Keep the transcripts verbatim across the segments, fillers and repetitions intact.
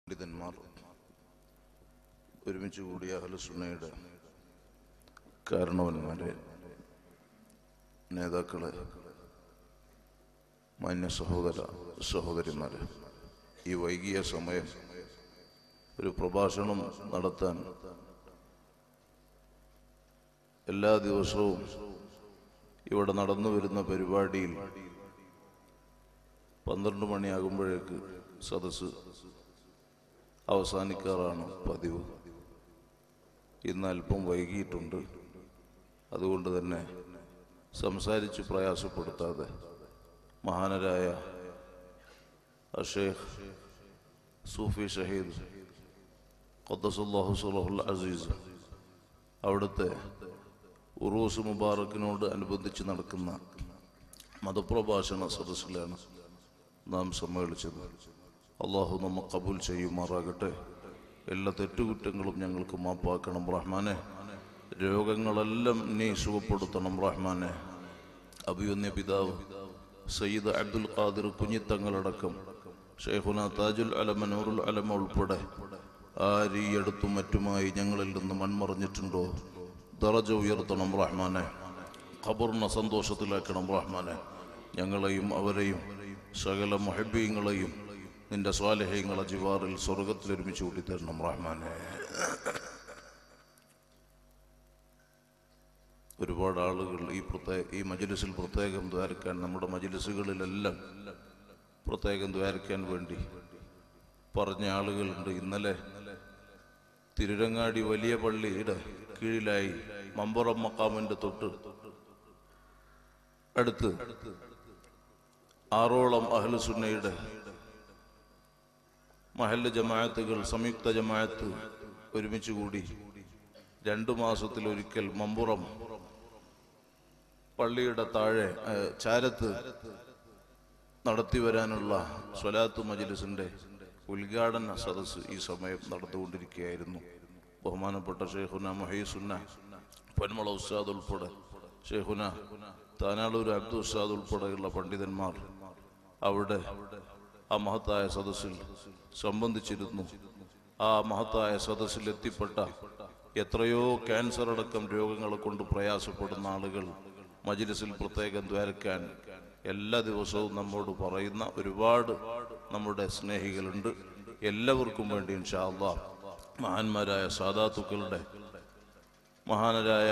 പണ്ഡിതന്മാർ ഒരുമിച്ച് കൂടിയ അഹ്ലുസുന്നയുടെ കാരണവന്മാരെ, നേതാക്കളെ, മാന്യ സഹോദര സഹോദരിമാരെ, ഈ വൈകിയ സമയം ഒരു പ്രഭാഷണം നടത്താൻ എല്ലാ ദിവസവും ഇവിടെ നടന്നു വരുന്ന പരിപാടിയിൽ പന്ത്രണ്ട് മണിയാകുമ്പോഴേക്ക് സദസ്സ് അവസാനിക്കാറാണ് പതിവ്. ഇന്ന് അല്പം വൈകിയിട്ടുണ്ട്. അതുകൊണ്ട് തന്നെ സംസാരിച്ച് പ്രയാസപ്പെടുത്താതെ മഹാനരായ അഷേഖ് സൂഫി ഷഹീദ് ഖദ്ദസല്ലാഹു സിറഹുൽ അസീസ് അവിടുത്തെ ഉറൂസ് മുബാറക്കിനോട് അനുബന്ധിച്ച് നടക്കുന്ന മതപ്രഭാഷണ സദസ്സിലാണ് നാം സമ്മേളിച്ചത്. അള്ളാഹു നമ്മെ കബൂൽ ചെയ്യുമാറാകട്ടെ. എല്ലാ തെറ്റുകുറ്റങ്ങളും ഞങ്ങൾക്ക് മാപ്പാക്കണം റഹ്മാനെ. രോഗങ്ങളെല്ലാം നീ സുഖപ്പെടുത്തണം റഹ്മാനെ. അഭിവന്യ പിതാവ് സയ്യിദ് അബ്ദുൽ ഖാദിർ കുഞ്ഞിത്തങ്ങളടക്കം ഷെയ്ഖുന താജുൽ അലമ നൂറുൽ അലമ ഉൾപ്പെടെ ആരീയടുത്തും മറ്റുമായി ഞങ്ങളിൽ നിന്ന് മൺമറഞ്ഞിട്ടുണ്ടോ ദറജ ഉയർത്തണം റഹ്മാനെ. ഖബറിനെ സന്തോഷത്തിലാക്കണം റഹ്മാനെ. ഞങ്ങളെയും അവരെയും സകല മുഹബ്ബീങ്ങളെയും നിന്റെ സ്വാലിഹീങ്ങളെ ജിവാറിൽ സ്വർഗത്തിൽ ഒരുമിച്ച് കൂട്ടിത്തരണം റഹ്മാനെ. ഒരുപാട് ആളുകൾ ഈ പ്രത്യേക ഈ മജ്ലിസിൽ പ്രത്യേകം ദ്വാരക്കാൻ, നമ്മുടെ മജ്ലിസുകളിലെല്ലാം പ്രത്യേകം ദ്വാരക്കാൻ വേണ്ടി പറഞ്ഞ ആളുകളുണ്ട്. ഇന്നലെ തിരുരങ്ങാടി വലിയ പള്ളിയുടെ കീഴിലായി മമ്പുറം മക്കാമിന്റെ തൊട്ട് അടുത്ത് ആറോളം അഹ്ലുസുന്നയുടെ മഹല്ല് ജമാഅത്തുകൾ, സംയുക്ത ജമാഅത്ത് ഒരുമിച്ച് കൂടി രണ്ടു മാസത്തിലൊരിക്കൽ മമ്പുറം പള്ളിയുടെ താഴെ ചാരത്ത് നടത്തി വരാനുള്ള സ്വലാത്ത് മജ്ലിസിന്റെ ഉദ്ഘാടന സദസ്സ് ഈ സമയം നടന്നുകൊണ്ടിരിക്കുകയായിരുന്നു. ബഹുമാനപ്പെട്ട ഷെയ്ഖുന മുഹയ്യിസുന്ന പൊന്മള ഉസ്താദ് ഉൾപ്പെടെ, ഷെയ്ഖുന താനാളൂർ അബ്ദു ഉസ്താദ് ഉൾപ്പെടെയുള്ള പണ്ഡിതന്മാർ അവിടെ ആ മഹത്തായ സദസ്സിൽ സംബന്ധിച്ചിരുന്നു. ആ മഹത്തായ സദസ്സിൽ എത്തിപ്പെട്ട എത്രയോ ക്യാൻസർ അടക്കം രോഗങ്ങളെ കൊണ്ട് പ്രയാസപ്പെടുന്ന ആളുകൾ മജ്ലിസിൽ പ്രത്യേകം ദ്വാരക്കാൻ എല്ലാ ദിവസവും നമ്മോട് പറയുന്ന ഒരുപാട് നമ്മുടെ സ്നേഹികളുണ്ട്. എല്ലാവർക്കും വേണ്ടി ഇൻഷാ അല്ലാഹ് മഹാന്മാരായ സാദാത്തുക്കളുടെ, മഹാനരായ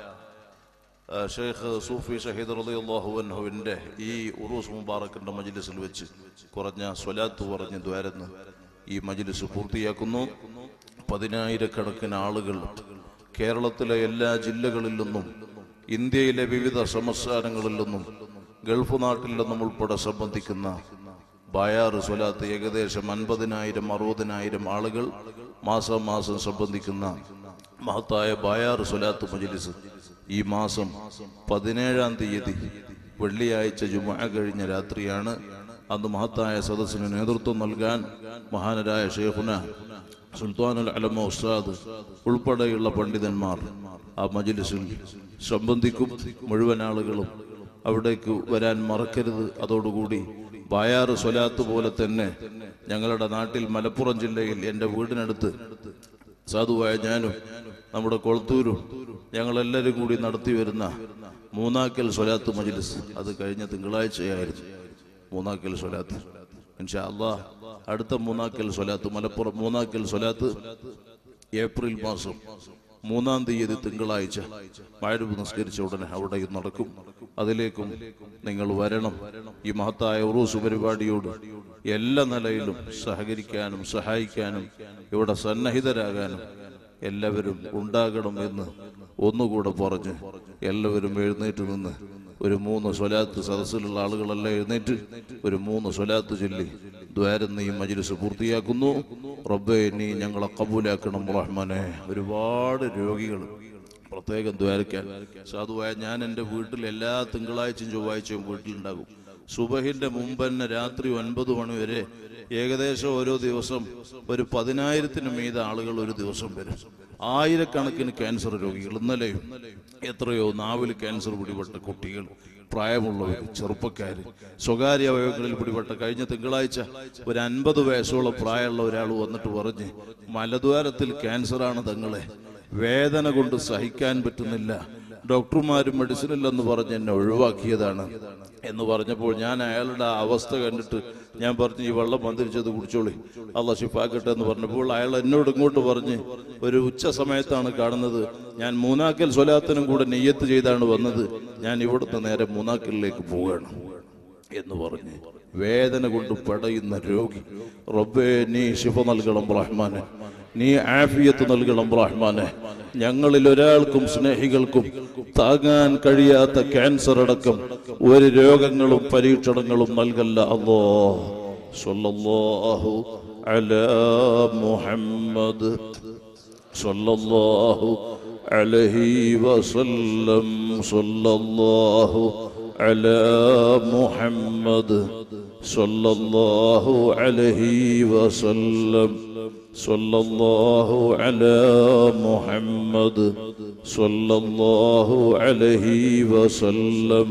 ഷെയ്ഖ് സൂഫി ഷഹീദ് റളിയല്ലാഹു അൻഹുവിന്റെ ഈ ഉറൂസ് മുബാറക്കിന്റെ മജ്ലിസിൽ വെച്ച് കുറഞ്ഞ സ്വലാത്ത് പറഞ്ഞ് ദ്വാരന്ന് ഈ മജ്ലിസ് പൂർത്തിയാക്കുന്നു. പതിനായിരക്കണക്കിന് ആളുകൾ കേരളത്തിലെ എല്ലാ ജില്ലകളിൽ നിന്നും, ഇന്ത്യയിലെ വിവിധ സംസ്ഥാനങ്ങളിൽ നിന്നും, ഗൾഫ് നാട്ടിൽ നിന്നും ഉൾപ്പെടെ സംബന്ധിക്കുന്ന ബായാറ് സ്വലാത്ത് ഏകദേശം അൻപതിനായിരം അറുപതിനായിരം ആളുകൾ മാസം മാസം സംബന്ധിക്കുന്ന മഹത്തായ ബായാറ് സ്വലാത്ത് മജ്ലിസ് ഈ മാസം പതിനേഴാം തീയതി വെള്ളിയാഴ്ച ജുമുഅ കഴിഞ്ഞ രാത്രിയാണ്. അന്ന് മഹത്തായ സദസ്സിന് നേതൃത്വം നൽകാൻ മഹാനരായ ഷെയ്ഖുന സുൽത്താനുൽ അലമ ഉസ്താദ് ഉൾപ്പെടെയുള്ള പണ്ഡിതന്മാർ ആ മജ്ലിസിൽ സംബന്ധിക്കും. മുഴുവൻ ആളുകളും അവിടേക്ക് വരാൻ മറക്കരുത്. അതോടുകൂടി ബായാറ് സ്വലാത്ത് പോലെ തന്നെ ഞങ്ങളുടെ നാട്ടിൽ മലപ്പുറം ജില്ലയിൽ എൻ്റെ വീടിനടുത്ത് സാധുവായ ഞാനും നമ്മുടെ കൊളത്തൂരും ഞങ്ങളെല്ലാവരും കൂടി നടത്തി വരുന്ന മൂന്നാക്കൽ സ്വലാത്ത് മജ്ലിസ്, അത് കഴിഞ്ഞ തിങ്കളാഴ്ചയായിരുന്നു മൂന്നാക്കൽ സ്വലാത്ത്. ഇൻഷാ അല്ലാഹ് അടുത്ത മൂന്നാക്കൽ സ്വലാത്ത്, മലപ്പുറം മൂന്നാക്കൽ സ്വലാത്ത് ഏപ്രിൽ മാസം മൂന്നാം തീയതി തിങ്കളാഴ്ച മഗ്‌രിബ് നിസ്കരിച്ച ഉടനെ അവിടെയും നടക്കും. അതിലേക്കും നിങ്ങൾ വരണം. ഈ മഹത്തായ ഉറൂസ് പരിപാടിയോട് എല്ലാ നിലയിലും സഹകരിക്കാനും സഹായിക്കാനും ഇവിടെ സന്നഹിതരാകാനും എല്ലാവരും ഉണ്ടാകണം എന്ന് ഒന്നുകൂടെ പറഞ്ഞ് എല്ലാവരും എഴുന്നേറ്റ് നിന്ന് ഒരു മൂന്ന് സ്വലാത്ത്, സദസ്സിലുള്ള ആളുകളെല്ലാം എഴുന്നേറ്റ് ഒരു മൂന്ന് സ്വലാത്ത് ചൊല്ലി ദ്വാരന്ന് ഈ മജ്ലിസ് പൂർത്തിയാക്കുന്നു. റബ്ബേ, നീ ഞങ്ങളെ കബൂലാക്കണം റഹ്മാനെ. ഒരുപാട് രോഗികൾ പ്രത്യേകം ദ്വാരക്കാൻ സാധുവായ ഞാൻ എൻ്റെ വീട്ടിൽ എല്ലാ തിങ്കളാഴ്ചയും ചൊവ്വാഴ്ചയും വീട്ടിലുണ്ടാകും. സുബഹിന്റെ മുമ്പ് തന്നെ രാത്രി ഒൻപത് മണി വരെ ഏകദേശം ഓരോ ദിവസം ഒരു പതിനായിരത്തിന് മീത ആളുകൾ ഒരു ദിവസം വരും. ആയിരക്കണക്കിന് ക്യാൻസർ രോഗികൾ. ഇന്നലെയും എത്രയോ നാവിൽ ക്യാൻസർ പിടിപെട്ട കുട്ടികൾ, പ്രായമുള്ളവർ, ചെറുപ്പക്കാർ, സ്വകാര്യ അവയവങ്ങളിൽ പിടിപെട്ട. കഴിഞ്ഞ തിങ്കളാഴ്ച ഒരു അൻപത് വയസ്സോളം പ്രായമുള്ള ഒരാൾ വന്നിട്ട് പറഞ്ഞ് മലദ്വാരത്തിൽ ക്യാൻസറാണ് തങ്ങളെ, വേദന കൊണ്ട് സഹിക്കാൻ പറ്റുന്നില്ല, ഡോക്ടർമാരും മെഡിസിനില്ലെന്ന് പറഞ്ഞ് എന്നെ ഒഴിവാക്കിയതാണ് എന്ന് പറഞ്ഞപ്പോൾ ഞാൻ അയാളുടെ അവസ്ഥ കണ്ടിട്ട് ഞാൻ പറഞ്ഞു, ഈ വെള്ളം മന്ത്രിച്ചത് കുടിച്ചോളി, അള്ളാഹ് ശിഫാക്കട്ടെ എന്ന് പറഞ്ഞപ്പോൾ അയാൾ എന്നോട് ഇങ്ങോട്ട് പറഞ്ഞ്, ഒരു ഉച്ച സമയത്താണ് കാണുന്നത്, ഞാൻ മൂന്നാക്കൽ സ്വലാത്തിനും കൂടെ നെയ്യത്ത് ചെയ്താണ് വന്നത്, ഞാൻ ഇവിടുത്തെ നേരെ മൂന്നാക്കലിലേക്ക് പോവുകയാണ് എന്ന് പറഞ്ഞ് വേദന കൊണ്ട് പടയുന്ന രോഗി. റബ്ബേ, നീ ശിഫ നൽകണം റഹ്മാനെ, നീ ആഫിയത്ത് നൽകണം റഹ്മാനെ. ഞങ്ങളിൽ ഒരാൾക്കും സ്നേഹികൾക്കും താങ്ങാൻ കഴിയാത്ത ക്യാൻസർ അടക്കം ഒരു രോഗങ്ങളും പരീക്ഷണങ്ങളും നൽകല്ല അല്ലാഹ്. സ്വല്ലല്ലാഹു അലാ മുഹമ്മദ് സ്വല്ലല്ലാഹു അലൈഹി വസല്ലം സ്വല്ലല്ലാഹു അലാ മുഹമ്മദ് സ്വല്ലല്ലാഹു അലൈഹി വസല്ലം സ്വല്ലല്ലാഹു അലാ മുഹമ്മദ് സ്വല്ലല്ലാഹു അലൈഹി വസല്ലം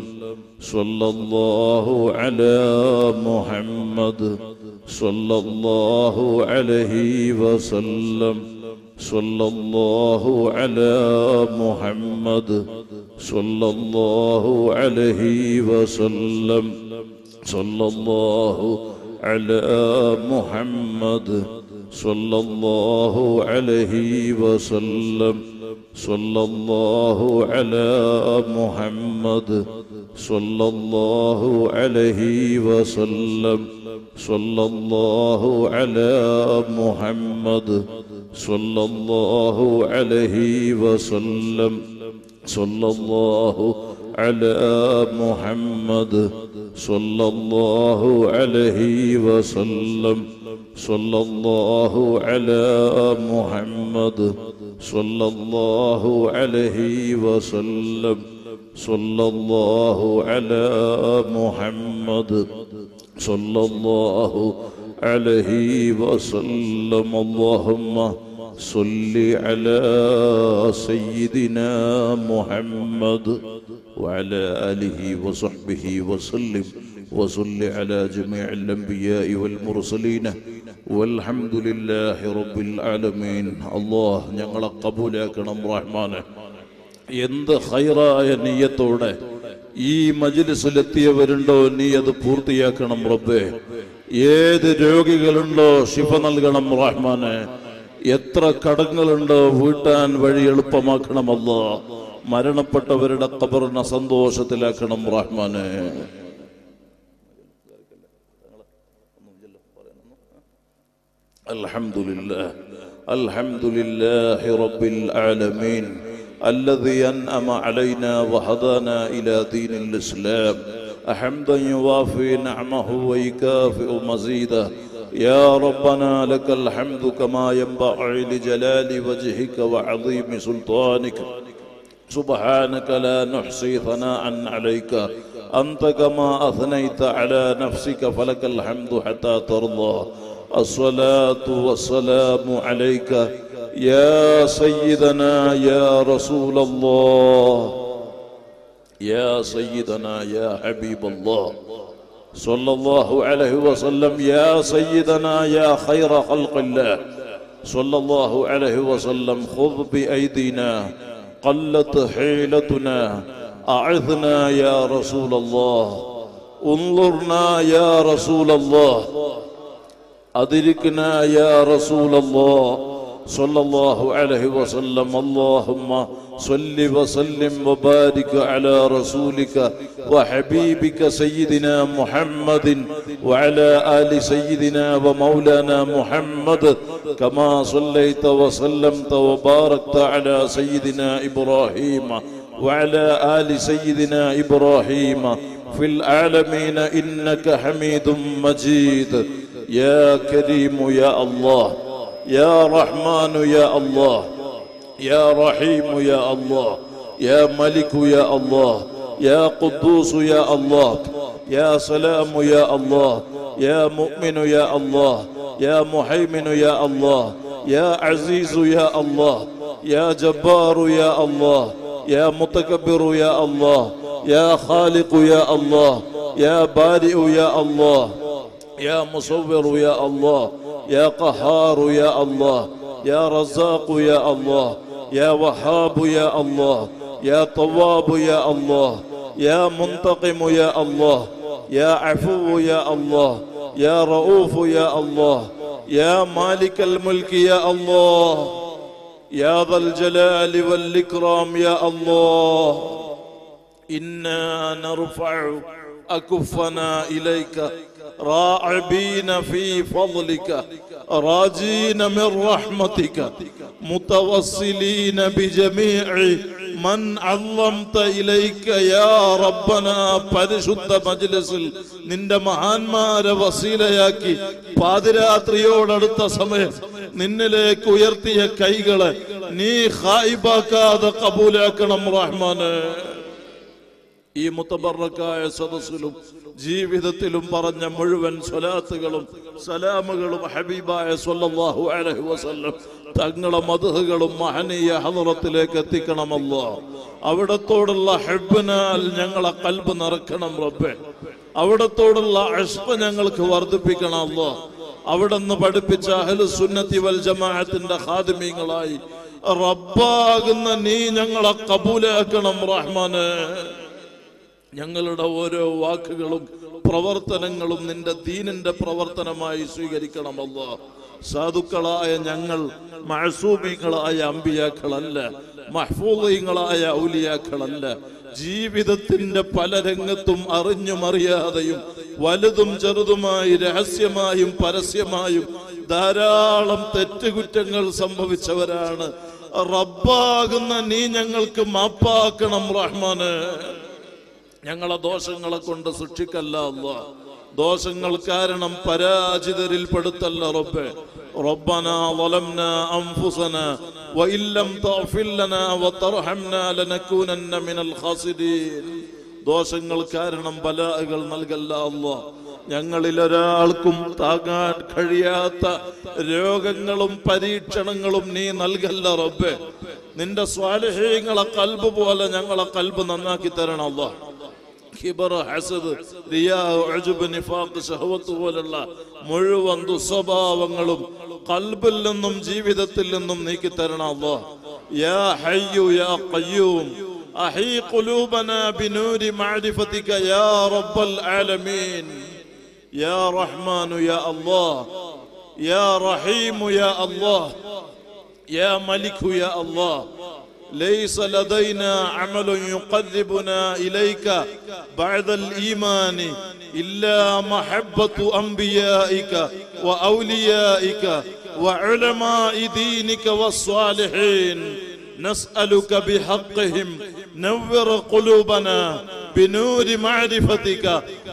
സ്വല്ലല്ലാഹു അലാ മുഹമ്മദ് സ്വല്ലല്ലാഹു അലൈഹി വസല്ലം സ്വല്ലല്ലാഹു അലാ മുഹമ്മദ് സ്വല്ലല്ലാഹു അലൈഹി വസല്ലം സ്വല്ലല്ലാഹു അലാ മുഹമ്മദ് സ്വല്ലല്ലാഹു അലൈഹി വസല്ലം സ്വല്ലല്ലാഹു അലാ മുഹമ്മദ് സ്വല്ലല്ലാഹു അലൈഹി വസല്ലം സ്വല്ലല്ലാഹു അലാ മുഹമ്മദ് സ്വല്ലല്ലാഹു അലൈഹി വസല്ലം സ്വല്ലല്ലാഹു അലാ മുഹമ്മദ് സ്വല്ലല്ലാഹു അലൈഹി വസല്ലം സ്വല്ലല്ലാഹു അലാ മുഹമ്മദ് സ്വല്ലല്ലാഹു അലൈഹി വസല്ലം സ്വല്ലല്ലാഹു അലാ മുഹമ്മദ് സ്വല്ലല്ലാഹു അലൈഹി വസല്ലം. അല്ലാഹുമ്മ സ്വല്ലി അലാ സയ്യിദിനാ മുഹമ്മദ് വഅലാ ആലിഹി വസഹ്ബിഹി വസല്ലം വസല്ലി അലാ ജമീഇൽ അൻബിയാഇ വൽ മുർസലീന വൽഹംദുലില്ലാഹി റബ്ബിൽ ആലമീൻ. അല്ലാഹ് ഞങ്ങളെ ഖബൂലാക്കണം റഹ്മാനെ. എന്ത് ഖൈറായ നിയ്യത്തോടെ ഈ മജ്ലിസിലെത്തിയവരുണ്ടോ നീ അത് പൂർത്തിയാക്കണം റബ്ബേ. ഏത് രോഗികളുണ്ടോ ശിഫ നൽകണം റഹ്മാനെ. എത്ര കടങ്ങളുണ്ടോ വീട്ടാൻ വഴി എളുപ്പമാക്കണം അല്ലാഹ്. മരണപ്പെട്ടവരുടെ ഖബറിനെ സന്തോഷത്തിലാക്കണം റഹ്മാനെ. الحمدلله الحمد لله رب العالمين الذي أنعم علينا وهدانا إلى دين الإسلام حمدا يوافي نعمه ويكافئ مزيدا. يا ربنا لك الحمد كما ينبغي لجلال وجهك وعظيم سلطانك. سبحانك لا نحصي ثناء عليك أنت كما أثنيت على نفسك فلك الحمد حتى ترضى. الصلاة والسلام عليك يا سيدنا يا رسول الله يا سيدنا يا حبيب الله صلى الله عليه وسلم. يا سيدنا يا خير خلق الله صلى الله عليه وسلم. خذ بأيدينا قلت حيلتنا أعذنا يا رسول الله. انظرنا يا رسول الله. أدركنا يا رسول الله صلى الله عليه وسلم. اللهم صل وسلم وبارك على رسولك وحبيبك سيدنا محمد وعلى آل سيدنا ومولانا محمد كما صليت وسلمت وباركت على سيدنا إبراهيم وعلى آل سيدنا إبراهيم في العالمين إنك حميد مجيد. يا كريم يا الله يا رحمن يا الله يا رحيم يا الله يا ملك يا الله يا قدوس يا الله يا سلام يا الله يا مؤمن يا الله يا محيمن يا الله يا عزيز يا الله يا جبار يا الله يا متكبر يا الله يا خالق يا الله يا بارئ يا الله يا مصور يا الله يا قهار يا الله يا رزاق يا الله يا وهاب يا الله يا طواب يا الله يا منتقم يا الله يا عفو يا الله يا رؤوف يا الله يا مالك الملك يا الله يا ذا الجلال والإكرام يا الله إنا نرفع أكفنا إليك راعبين في فضلك راجين من رحمتك متوسلين بجميع من عظمت إليك يا ربنا പരിശുദ്ധ മജ്ലിസിൽ നിന്റെ മഹാന്മാരെ വസീലയാക്കി പാതിരാത്രിയോടടുത്ത സമയം നിന്നിലേക്ക് ഉയർത്തിയ കൈകളെ നീ ഖായിബാക്കാതെ കബൂലാക്കണം റഹ്മാനെ. ഈ മുത്തബറക്കായ സദസ്സിലും ജീവിതത്തിലും പറഞ്ഞ മുഴുവൻ സ്വലാത്തുകളും സലാമുകളും ഹബീബായ സ്വല്ലല്ലാഹു അലൈഹി വസല്ലം തങ്ങളെ മദ്ഹുകളും മഹനീയ ഹളറത്തിലേക്ക് എത്തിക്കണമല്ലോ. അവിടത്തോടുള്ള ഹബ്ബിനാൽ ഞങ്ങളെ ഖൽബ് നിറക്കണം റബ്ബേ. അവിടത്തോടുള്ള ഇഷ്ഖ് ഞങ്ങൾക്ക് വർദ്ധിപ്പിക്കണമല്ലോ. അവിടുന്ന് പഠിപ്പിച്ച അഹ്ലുസ് സുന്നത്തി വൽ ജമാഅത്തിന്റെ ഖാദിമീങ്ങളായി റബ്ബാകുന്ന നീ ഞങ്ങളെ കബൂലാക്കണം റഹ്മാനെ. ഞങ്ങളുടെ ഓരോ വാക്കുകളും പ്രവർത്തനങ്ങളും നിന്റെ ദീനിന്റെ പ്രവർത്തനമായി സ്വീകരിക്കണമല്ലോ. സാധുക്കളായ ഞങ്ങൾ മഅസൂമീങ്ങളായ അമ്പിയാക്കളല്ല, മഹ്ഫൂളീങ്ങളായ ഔലിയാക്കളല്ല. ജീവിതത്തിന്റെ പല രംഗത്തും അറിഞ്ഞും അറിയാതെയും വലുതും ചെറുതുമായി രഹസ്യമായും പരസ്യമായും ധാരാളം തെറ്റുകുറ്റങ്ങൾ സംഭവിച്ചവരാണ്. റബ്ബാകുന്ന നീ ഞങ്ങൾക്ക് മാപ്പാക്കണം റഹ്മാനെ. ഞങ്ങളെ ദോഷങ്ങളെ കൊണ്ട് ശിക്ഷിക്കല്ല അല്ലാഹ്. ദോഷങ്ങൾ കാരണം പരാജിതരിൽ പെടുത്തല്ല റബ്ബേ. റബ്ബനാ ളലംനാ അൻഫുസനാ വഇല്ലം തഗ്ഫിർ ലനാ വതർഹംനാ ലനകൂനന്ന മിനൽ ഖാസിരീൻ. ദോഷങ്ങൾ കാരണം ബലാഅകൾ നൽകല്ല അല്ലാഹ്. ഞങ്ങളിൽ ഒരാൾക്കും താങ്ങാൻ കഴിയാത്ത രോഗങ്ങളും പരീക്ഷണങ്ങളും നീ നൽകല്ല റബ്ബേ. നിന്റെ സ്വാലിഹീങ്ങളെ ഖൽബ് പോലെ ഞങ്ങളെ ഖൽബ് നന്നാക്കി തരണം അല്ലാഹ്. കിബർ, ഹസദ്, റിയാ, ഉജ്ബ്, നിഫാഖ്, ശഹവത്ത് പോലുള്ള മുഴുവൻ ദുസ്വഭാവങ്ങളും ഖൽബിൽ നിന്നും ജീവിതത്തിൽ നിന്നും നീക്കി തരണം അല്ലാഹ്. യാ ഹയ്യു യാ ഖയ്യൂം അഹീ ഖുലൂബനാ ബിനൂരി മഅരിഫതിക യാ റബ്ബൽ ആലമീൻ. യാ റഹ്മാനു യാ അല്ലാഹ്, യാ റഹീമു യാ അല്ലാഹ്, യാ മലികു യാ അല്ലാഹ്. ليس لدينا عمل يقربنا إليك بعد الإيمان إلا محبة أنبيائك وأوليائك وعلماء دينك والصالحين. نسألك بحقهم نور قلوبنا بنور معرفتك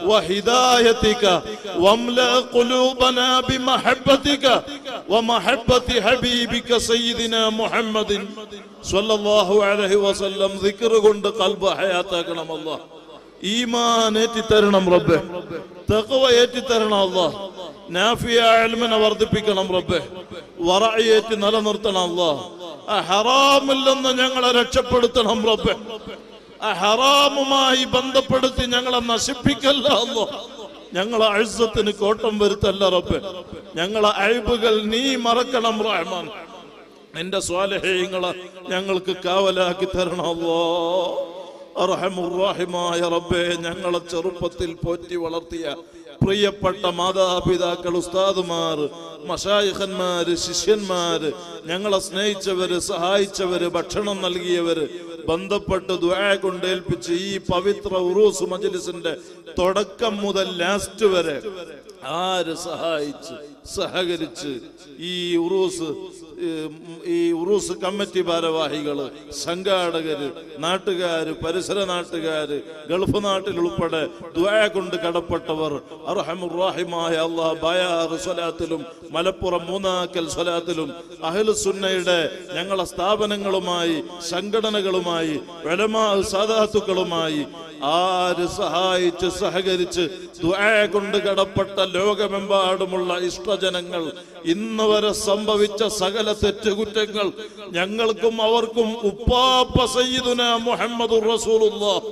وهدايتك واملأ قلوبنا بمحبتك ومحبة حبيبك سيدنا محمد സ്വല്ലല്ലാഹു അലൈഹി വസല്ലം. ദിക്ർ കൊണ്ട് ഖൽബ് ഹയാത്താക്കണം അല്ലാഹ്. ഈമാൻ ഏറ്റി തരണം റബ്ബേ. തഖ്വ ഏറ്റി തരണം അല്ലാഹ്. നാഫിയ ഇൽമിനെ വർദ്ധിപ്പിക്കണം റബ്ബേ. വറഅ ഏറ്റി നിലനിർത്തണം അല്ലാഹ്. ആ ഹറാമിൽ നിന്ന് ഞങ്ങളെ രക്ഷപ്പെടുത്തണം റബ്ബേ. ആ ഹറാമുമായി ബന്ധപ്പെടുത്തി ഞങ്ങളെ നശിപ്പിക്കല്ല അല്ലാഹ്. ഞങ്ങളെ ഇസ്സത്തിന് കോട്ടം വരുത്തല്ല റബ്ബേ. ഞങ്ങളെ അയ്ബുകൾ നീ മറക്കണം റഹ്മാൻ. നിന്റെ സ്വാലിഹീങ്ങളെ ഞങ്ങൾക്ക് കാവലാക്കി തരണം അല്ലാഹ്. അർഹമുർ റഹീമായ റബ്ബേ, ഞങ്ങളെ ചെറുപ്പത്തിൽ പോറ്റി വളർത്തിയ പ്രിയപ്പെട്ട മാതാപിതാക്കൾ, ഉസ്താദുമാർ, മശായിഖന്മാര്, ശിഷ്യന്മാര്, ഞങ്ങളെ സ്നേഹിച്ചവര്, സഹായിച്ചവര്, ഭക്ഷണം നൽകിയവര്, ബന്ധപ്പെട്ട് ദുആ കൊണ്ടേൽപ്പിച്ച് ഈ പവിത്ര ഉറൂസ് മജ്ലിസിന്റെ തുടക്കം മുതൽ ലാസ്റ്റ് വരെ ആര് സഹായിച്ച് സഹകരിച്ച് ഈ ഉറൂസ് ഈ ഉറൂസ് കമ്മിറ്റി ഭാരവാഹികള്, സംഘാടകര്, നാട്ടുകാര്, പരിസര നാട്ടുകാര്, ഗൾഫ് നാട്ടിൽ ഉൾപ്പെടെ ദുആ കൊണ്ട് കടപ്പെട്ടവർ, അർഹമുർ-റഹീമായ അല്ലാഹ് ബയാർ സ്വലാത്തിലും മലപ്പുറം മൂന്നാക്കൽ സ്വലാത്തിലും അഹ്ലു സുന്നയുടെ ഞങ്ങളെ സ്ഥാപനങ്ങളുമായി, സംഘടനകളുമായി, ഉലമാ സാദാത്തുക്കളുമായി ആര് സഹായിച്ച് സഹകരിച്ച് ദുആ കൊണ്ട് കടപ്പെട്ട ലോകമെമ്പാടുമുള്ള ഇഷ്ടജനങ്ങൾ, ഇന്ന് വരെ സംഭവിച്ച സകല തെറ്റുകുറ്റങ്ങൾ ഞങ്ങൾക്കും അവർക്കും ഉപ്പാപ്പ സയ്യിദുനാ മുഹമ്മദുർ റസൂലുള്ളാഹ്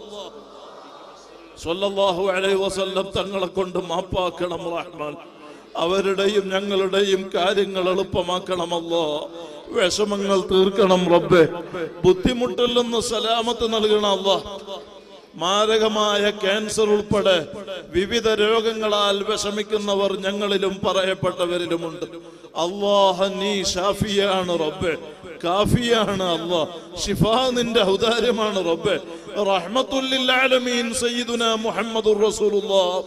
സ്വല്ലല്ലാഹു അലൈഹി വസല്ലം തങ്ങളെ കൊണ്ട് മാപ്പാക്കണം റഹ്മാൻ. അവരുടെയും ഞങ്ങളുടെയും കാര്യങ്ങൾ എളുപ്പമാക്കണമല്ലോ. വിഷമങ്ങൾ തീർക്കണം റബ്ബേ. ബുദ്ധിമുട്ടിൽ നിന്ന് സലാമത്ത് നൽകണം അല്ലാഹ്. മാരകമായ ക്യാൻസർ ഉൾപ്പെടെ വിവിധ രോഗങ്ങളാൽ വിഷമിക്കുന്നവർ ഞങ്ങളിലും പറയപ്പെട്ടവരിലുമുണ്ട്. അല്ലാഹ് നീ ഷാഫിയാണ് റബ്ബേ, കാഫിയാണ് അല്ലാഹ്. ശിഫാ നിന്റെ ഔദാര്യമാണ് റബ്ബേ. റഹ്മത്തുൽ ലിൽ ആലമീൻ സയ്യിദുനാ മുഹമ്മദുർ റസൂലുള്ളാഹ്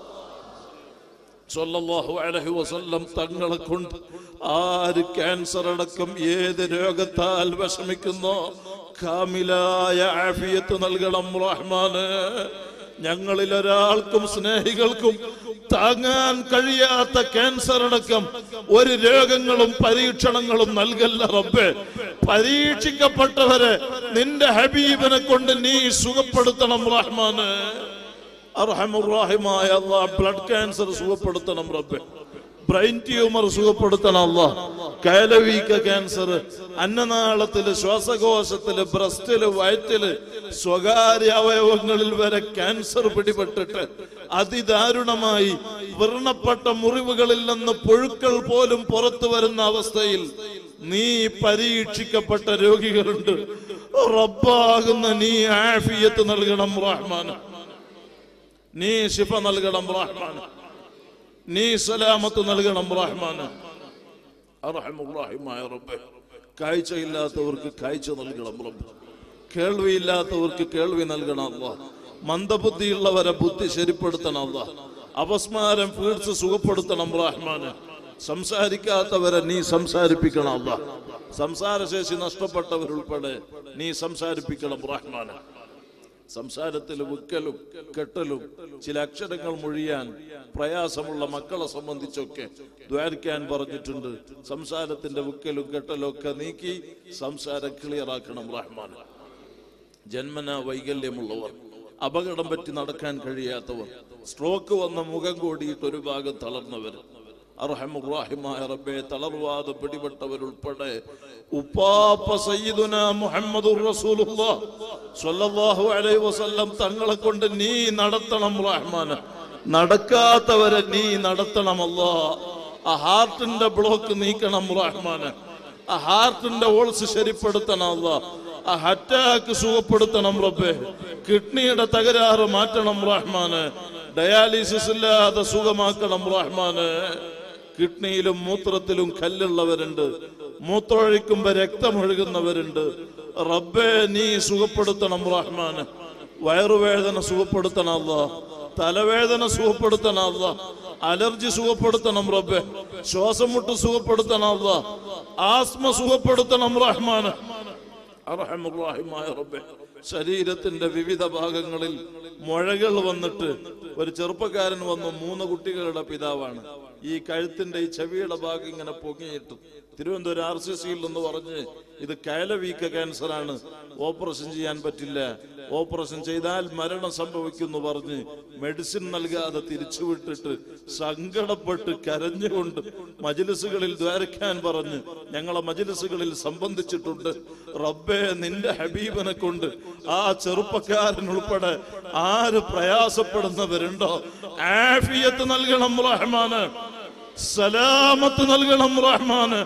സ്വല്ലല്ലാഹു അലൈഹി വസല്ലം തങ്ങളെ കൊണ്ട് ആര് ക്യാൻസർ അടക്കം ഏത് രോഗത്താൽ വിഷമിക്കുന്നോ കാമിലായ ആഫിയത്ത് നൽകണം റഹ്മാനെ. ഞങ്ങളിൽ ഒരാൾക്കും സ്നേഹികൾക്കും താങ്ങാൻ കഴിയാത്ത ക്യാൻസർ അടക്കം ഒരു രോഗങ്ങളും പരീക്ഷണങ്ങളും നൽകല്ല റബ്ബേ. പരീക്ഷിക്കപ്പെട്ടവരെ നിന്റെ ഹബീബിനെ കൊണ്ട് നീ സുഖപ്പെടുത്തണം റഹ്മാനെ. അർഹമുർ-റഹീമായ അല്ലാഹ് ബ്ലഡ് ക്യാൻസർ സുഖപ്പെടുത്തണം റബ്ബേ. ബ്രെയിൻ ട്യൂമർ സുഖപ്പെടുത്തണം അല്ലാഹ്. കയലവീക്ക ക്യാൻസർ, അന്നനാളത്തില്, ശ്വാസകോശത്തില്, ബ്രസ്റ്റില്, വയറ്റില്, സ്വകാര്യ അവയവങ്ങളിൽ വരെ ക്യാൻസർ പിടിപെട്ടിട്ട് അതിദാരുണമായി വ്രണപ്പെട്ട മുറിവുകളിൽ നിന്ന് പുഴുക്കൾ പോലും പുറത്തു വരുന്ന അവസ്ഥയിൽ നീ പരീക്ഷിക്കപ്പെട്ട രോഗികളുണ്ട്. റബ്ബാകുന്ന നീ ആഫിയത്ത് നൽകണം റഹ്മാൻ. നീ ശിഫ നൽകണം റഹ്മാൻ. നീ സലാമത്ത് നൽകണം റഹ്മാൻ. അർഹമുർ-റഹീമായ റബ്ബേ, കാഴ്ചയില്ലാത്തവർക്ക് കാഴ്ച നൽകണം റബ്ബ്. കേൾവിയില്ലാത്തവർക്ക് കേൾവി നൽകണം അല്ലാഹ്. മന്ദബുദ്ധിയുള്ളവരെ ബുദ്ധി ശരിപ്പെടുത്തണം അല്ലാഹ്. അപസ്മാരം പീഡിച്ച് സുഖപ്പെടുത്തണം റഹ്മാൻ. സംസാരിക്കാത്തവരെ നീ സംസാരിപ്പിക്കണം അല്ലാഹ്. സംസാരശേഷി നഷ്ടപ്പെട്ടവരുൾപ്പെടെ നീ സംസാരിപ്പിക്കണം റഹ്മാൻ. സംസാരത്തിൽ വിക്കലും കെട്ടലും ചില അക്ഷരങ്ങൾ മൊഴിയാൻ പ്രയാസമുള്ള മക്കളെ സംബന്ധിച്ചൊക്കെ ദ്വാരിക്കാൻ പറഞ്ഞിട്ടുണ്ട്. സംസാരത്തിന്റെ വിക്കലും കെട്ടലും ഒക്കെ നീക്കി സംസാരം ക്ലിയർ ആക്കണം റഹ്മാൻ. ജന്മന വൈകല്യമുള്ളവർ, അപകടം പറ്റി നടക്കാൻ കഴിയാത്തവർ, സ്ട്രോക്ക് വന്ന മുഖം കൂടിയിട്ട് ഒരു ഭാഗം തളർന്നവർ, അർഹമുർ-റഹീമായ റബ്ബേ, തളർവാദം പിടിപെട്ടവരുൾപ്പെടെ ഉപ്പാപ്പ സയ്യിദുനാ മുഹമ്മദുർ റസൂലുള്ളാഹ് സ്വല്ലല്ലാഹു അലൈഹി വസല്ലം തങ്ങളെ കൊണ്ട് നീ നടത്തണം റഹ്മാൻ. നടക്കാത്തവരെ നീ നടത്തണം അല്ലാഹ്. ആ ഹാർട്ടിന്റെ ബ്ലോക്ക് നീക്കണം റഹ്മാൻ. ആ ഹാർട്ടിന്റെ ഓൾസ് ശരിപ്പെടുത്തണം അല്ലാഹ്. ആ അറ്റാക്ക് സുഖപ്പെടുത്തണം റബ്ബേ. കിഡ്നിയുടെ തകരാറ് മാറ്റണം റഹ്മാൻ. ഡയാലിസിസ് ഇല്ലാതെ സുഖമാക്കണം റഹ്മാൻ. കിഡ്നിയിലും മൂത്രത്തിലും കല്ലുള്ളവരുണ്ട്, മൂത്രമൊഴിക്കുമ്പോ രക്തമൊഴുകുന്നവരുണ്ട്. റബ്ബേ നീ സുഖപ്പെടുത്തണം റഹ്മാൻ. വയറുവേദന സുഖപ്പെടുത്തണം അല്ലാഹ്. തലവേദന സുഖപ്പെടുത്തണം അല്ലാഹ്. അലർജി സുഖപ്പെടുത്തണം റബ്ബേ. ശ്വാസം മുട്ട് സുഖപ്പെടുത്തണം അല്ലാഹ്. ആസ്മ സുഖപ്പെടുത്തണം റഹ്മാൻ. അർഹമുർ-റഹീമായ റബ്ബേ, ശരീരത്തിന്റെ വിവിധ ഭാഗങ്ങളിൽ മുഴകൾ വന്നിട്ട് ഒരു ചെറുപ്പക്കാരൻ വന്നു, മൂന്ന് കുട്ടികളുടെ പിതാവാണ്. ഈ കഴുത്തിന്റെ ഈ ചെവിയുടെ ഭാഗം ഇങ്ങനെ പൊങ്ങിയിട്ട് തിരുവനന്തപുരം ആർ സി സിയിൽ എന്ന് പറഞ്ഞ് ഇത് കയലവീക്ക ക്യാൻസർ ആണ്, ഓപ്പറേഷൻ ചെയ്യാൻ പറ്റില്ല, ഓപ്പറേഷൻ ചെയ്താൽ മരണം സംഭവിക്കുന്നു പറഞ്ഞ് മെഡിസിൻ നൽകാതെ തിരിച്ചുവിട്ടിട്ട് സങ്കടപ്പെട്ട് കരഞ്ഞുകൊണ്ട് മജ്‌ലിസുകളിൽ ദ്വാരക്കാൻ പറഞ്ഞ് ഞങ്ങളെ മജ്‌ലിസുകളിൽ സംബന്ധിച്ചിട്ടുണ്ട്. റബ്ബേ നിന്റെ ഹബീബിനെ കൊണ്ട് ആ ചെറുപ്പക്കാരൻ ഉൾപ്പെടെ ആര് പ്രയാസപ്പെടുന്നവരുണ്ടോ ആഫിയത്ത് നൽകണം റഹ്മാന്. സലാമത്ത് നൽകണം റഹ്മാന്.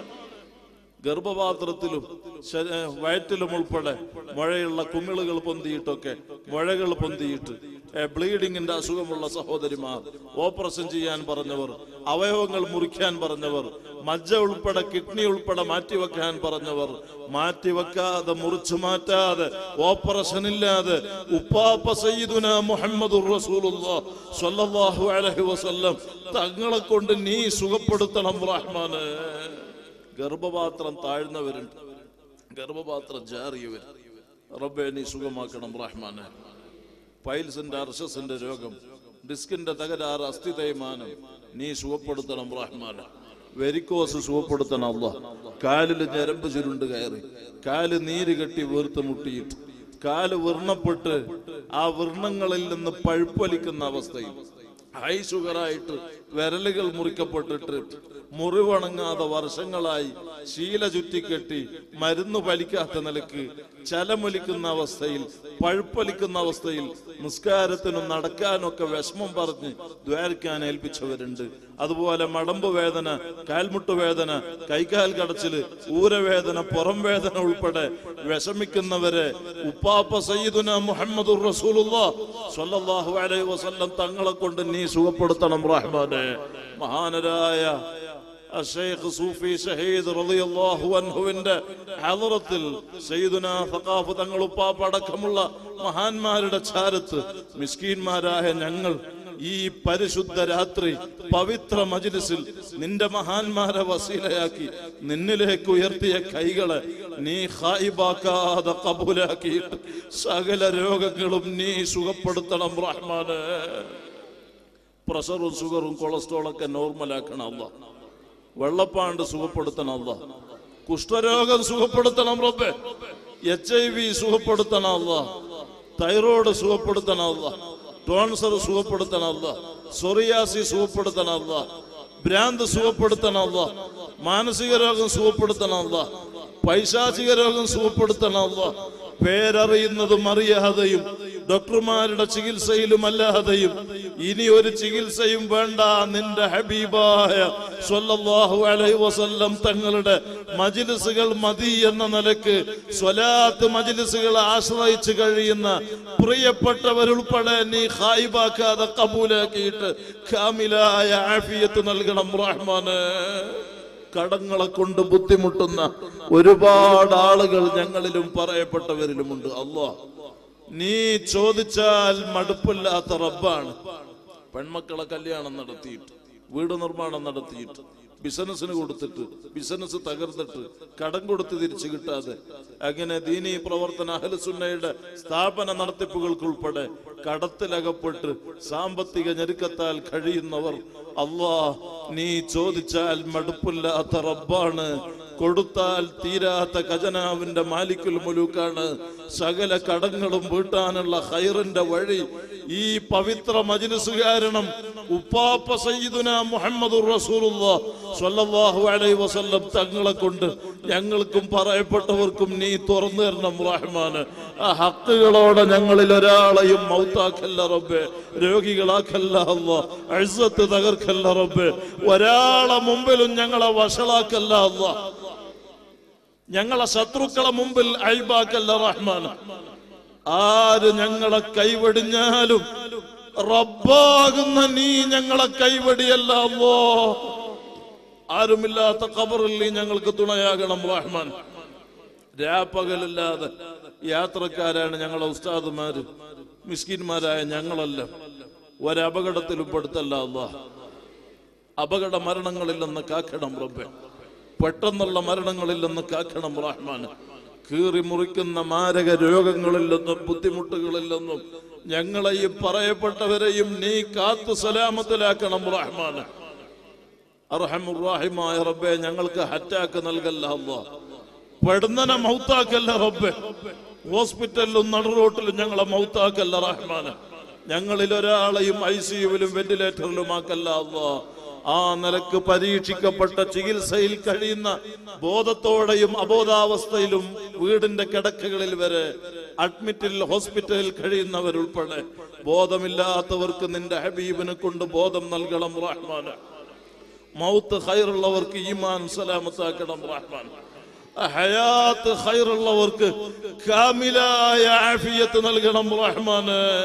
ഗർഭപാത്രത്തിലും വയറ്റിലും ഉൾപ്പെടെ മുഴയുള്ള കുമിളുകൾ പൊന്തിയിട്ടൊക്കെ മുഴകൾ പൊന്തിയിട്ട് ബ്ലീഡിങ്ങിന്റെ അസുഖമുള്ള സഹോദരിമാർ, ഓപ്പറേഷൻ ചെയ്യാൻ പറഞ്ഞവർ, അവയവങ്ങൾ മുറിക്കാൻ പറഞ്ഞവർ, മജ്ജ ഉൾപ്പെടെ കിഡ്നി ഉൾപ്പെടെ മാറ്റിവെക്കാൻ പറഞ്ഞവർ, മാറ്റിവെക്കാതെ മുറിച്ചു മാറ്റാതെ ഓപ്പറേഷൻ ഇല്ലാതെ ഉപ്പാപ്പ സയ്യിദുനാ മുഹമ്മദുർ റസൂലുള്ളാഹ് സ്വല്ലല്ലാഹു അലൈഹി വസല്ലം തങ്ങളെ കൊണ്ട് നീ സുഖപ്പെടുത്തണം റഹ്മാനെ. ഗർഭപാത്രം താഴ്ന്നവരുണ്ട്, ഗർഭപാത്രം ജാറിയവർ. റബ്ബേ നീ സുഖമാക്കണം റഹ്മാനെ. പൈൽസിന്റെ അർശസിന്റെ രോഗം, ഡിസ്കിന്റെ തകരാറ്, അസ്ഥി തേയ്മാനം നീ സുഖപ്പെടുത്തണം റഹ്മാനെ. വെരിക്കോസ് സുഖപ്പെടുത്തണം അല്ലാഹ്. കാലില് ഞരമ്പ് ചുരുണ്ട് കയറി, കാല് നീര് കെട്ടി വീർത്ത് മുട്ടിയിട്ട്, കാല് വ്രണപ്പെട്ട് ആ വ്രണങ്ങളിൽ നിന്ന് പഴുപ്പലിക്കുന്ന അവസ്ഥയിൽ, ഹൈ ഷുഗറായിട്ട് വിരലുകൾ മുറിക്കപ്പെട്ടിട്ട് മുറിവണങ്ങാതെ വർഷങ്ങളായി ശീല ചുറ്റിക്കെട്ടി മരുന്ന് പലിക്കാത്ത നിലക്ക് ചലമൊലിക്കുന്ന അവസ്ഥയിൽ, പഴുപ്പലിക്കുന്ന അവസ്ഥയിൽ, നിസ്കാരത്തിനും നടക്കാനൊക്കെ വിഷമം പറഞ്ഞ് ദ്വാരിക്കാൻ ഏൽപ്പിച്ചവരുണ്ട്. അതുപോലെ മടമ്പ് വേദന, കാൽമുട്ട് വേദന, കൈകാൽ കടച്ചില്, ഊരവേദന, പുറം വേദന ഉൾപ്പെടെ വിഷമിക്കുന്നവരെ ഉപ്പാപ്പ സയ്യിദുന മുഹമ്മദുർ റസൂലുള്ളാഹ് സ്വല്ലല്ലാഹു അലൈഹി വസല്ലം തങ്ങളെ കൊണ്ട് നീ സുഖപ്പെടുത്തണം റഹ്മാനെ. മഹാനരായ അശൈഖ് സൂഫി ഷഹീദ് റളിയല്ലാഹു അൻഹുവിന്റെ ഹളറത്തിൽ സയ്യിദുനാ സഖാഫ് തങ്ങൾ ഉപ്പാപ്പ അടക്കമുള്ള മഹാന്മാരുടെ ചാരത്ത് മിസ്കീന്മാരായ ഞങ്ങൾ ഈ പരിശുദ്ധ രാത്രി പവിത്ര മജ്ലിസിൽ നിന്റെ മഹാന്മാരെ വസീലയാക്കി നിന്നിലേക്ക് ഉയർത്തിയ കൈകളെ നീ ഖായിബാക്കാതെ ഖബൂലാക്കിയിട്ട് സകല രോഗങ്ങളും നീ സുഖപ്പെടുത്തണം റഹ്മാനെ. പ്രഷറും ഷുഗറും കൊളസ്ട്രോളൊക്കെ നോർമലാക്കണം അല്ലാഹ്. വെള്ളപ്പാണ്ട് സുഖപ്പെടുത്തണം അല്ലാഹ്. കുഷ്ഠരോഗം സുഖപ്പെടുത്തണം റബ്ബേ. എച്ച് ഐ വി സുഖപ്പെടുത്തണം അല്ലാഹ്. തൈറോയ്ഡ് സുഖപ്പെടുത്തണം അല്ലാഹ്. ടോൺസർ സുഖപ്പെടുത്തണം അല്ലാഹ്. സോറിയാസി സുഖപ്പെടുത്തണം അല്ലാഹ്. ഭ്രാന്ത് സുഖപ്പെടുത്തണം അല്ലാഹ്. മാനസിക രോഗം സുഖപ്പെടുത്തണം അല്ലാഹ്. പൈശാചിക രോഗം സുഖപ്പെടുത്തണം അല്ലാഹ്. പേരറിയുന്നതും അറിയാതെയും ഡോക്ടർമാരുടെ ചികിത്സയിലും അല്ലാതെയും ഇനി ഒരു ചികിത്സയും വേണ്ട, നിന്റെ ഹബീബായ സ്വല്ലല്ലാഹു അലൈഹി വസല്ലം തങ്ങളുടെ മജ്ലിസുകൾ മതി എന്ന നിലക്ക് സ്വലാത്ത് മജ്ലിസുകൾ ആശ്രയിച്ച് കഴിയുന്ന പ്രിയപ്പെട്ടവരുൾപ്പെടെ നീ ഖായിബാക്കാതെ ഖബൂലാക്കിയിട്ട് കാമിലായ ആഫിയത്ത് നൽകണം റഹ്മാനെ. കടങ്ങളെ കൊണ്ട് ബുദ്ധിമുട്ടുന്ന ഒരുപാട് ആളുകൾ ഞങ്ങളിലും പറയപ്പെട്ടവരിലുമുണ്ട് അല്ലാഹ്. നീ ചോദിച്ചാൽ മടുപ്പില്ലാത്ത റബ്ബാണ്. പെൺമക്കളെ കല്യാണം നടത്തിയിട്ട്, വീട് നിർമ്മാണം നടത്തിയിട്ട്, ബിസിനസിന് കൊടുത്തിട്ട്, ബിസിനസ് തകർന്നിട്ട്, കടം കൊടുത്ത് തിരിച്ചു കിട്ടാതെ, അങ്ങനെ ദീനീ പ്രവർത്തന അഹ്ലുസുന്നയുടെ സ്ഥാപന നടത്തിപ്പുകൾക്കുൾപ്പെടെ കടത്തിലകപ്പെട്ട് സാമ്പത്തിക ഞെരുക്കത്താൽ കഴിയുന്നവർ, അല്ലാഹ് നീ ചോദിച്ചാൽ മടുപ്പില്ലാത്ത റബ്ബാണ്. കൊടുത്താൽ തീരാത്ത ഖജനാവിന്റെ മാലിക്കുൽ മുലൂക്കാണ്. സകല കടങ്ങളും വീട്ടാനുള്ള ഖൈറിന്റെ വഴി ഈ പവിത്ര മജ്ലിസ് കാരണം ഉപ്പാപ്പ സയ്യിദുനാ മുഹമ്മദുർ റസൂലുള്ളാഹ് സ്വല്ലല്ലാഹു അലൈഹി വസല്ലം തങ്ങളെ കൊണ്ട് ഞങ്ങൾക്കും പറയപ്പെട്ടവർക്കും നീ തുറന്നു തരണം റഹ്മാന്. ആ ഹക്കുകളോടെ ഞങ്ങളിൽ ഒരാളെയും മൗത്താക്കല്ല റബ്ബേ, രോഗികളാക്കല്ല അല്ലാഹ്, ഇസ്സത്ത് തകർക്കല്ല റബ്ബേ, ഒരാളെ മുമ്പിലും ഞങ്ങളെ വഷളാക്കല്ല അല്ലാഹ്, ഞങ്ങളെ ശത്രുക്കളെ മുമ്പിൽ അയ്ബാക്കല്ല റഹ്മാൻ. ആര് ഞങ്ങളെ കൈവടിഞ്ഞാലും റബ്ബാകുന്ന നീ ഞങ്ങളെ കൈവടിയല്ല അല്ലാഹ്. ആരുമില്ലാത്ത ഖബറിൽ നീ ഞങ്ങൾക്ക് തുണയാകണം റഹ്മാൻ. രാപ്പകലില്ലാതെ യാത്രക്കാരാണ് ഞങ്ങളെ ഉസ്താദുമാര്, മിസ്കിന്മാരായ ഞങ്ങളല്ല. ഒരപകടത്തിലും പെടുത്തല്ല അല്ലാഹ്. അപകട മരണങ്ങളിൽ നിന്ന് കാക്കണം റബ്ബേ, പെട്ടെന്നുള്ള മരണങ്ങളിൽ നിന്ന് കാക്കണം റഹ്മാൻ. കീറി മുറിക്കുന്ന മാരക രോഗങ്ങളിൽ നിന്നും ബുദ്ധിമുട്ടുകളിൽ നിന്നും ഞങ്ങളെയും പറയപ്പെട്ടവരെയും നീ കാത്തു സലാമത്തിലാക്കണം റഹ്മാൻ. അർഹമുർ റഹീമായ റബ്ബേ, ഞങ്ങൾക്ക് ഹറ്റാക്ക് നൽകല്ല അല്ലാഹ്, പെടുന്നനെ മൗത്താക്കല്ല റബ്ബേ, ഹോസ്പിറ്റലിലും നടുറോട്ടിലും ഞങ്ങളെ മൗത്താക്കല്ല റഹ്മാൻ. ഞങ്ങളിൽ ഒരാളെയും ഐ സിയുവിലും വെന്റിലേറ്ററിലും ആക്കല്ല അല്ലാഹ്. ആ നിലക്ക് പരീക്ഷിക്കപ്പെട്ട ചികിത്സയിൽ കഴിയുന്ന ബോധത്തോടെയും അബോധാവസ്ഥയിലും വീടിന്റെ കിടക്കകളിൽ വരെ അഡ്മിറ്റിൽ ഹോസ്പിറ്റലിൽ കഴിയുന്നവരുൾപ്പെടെ ബോധമില്ലാത്തവർക്ക് നിന്റെ ഹബീബിനെ കൊണ്ട് ബോധം നൽകണം റഹ്മാൻ. മൗത്ത് ഖൈറുള്ളവർക്ക് ഈമാൻ സലാമത്താക്കണം റഹ്മാൻ. ഹയാത്ത് ഖൈറുള്ളവർക്ക് കാമിലായ ആഫിയത്ത് നൽകണം റഹ്മാൻ.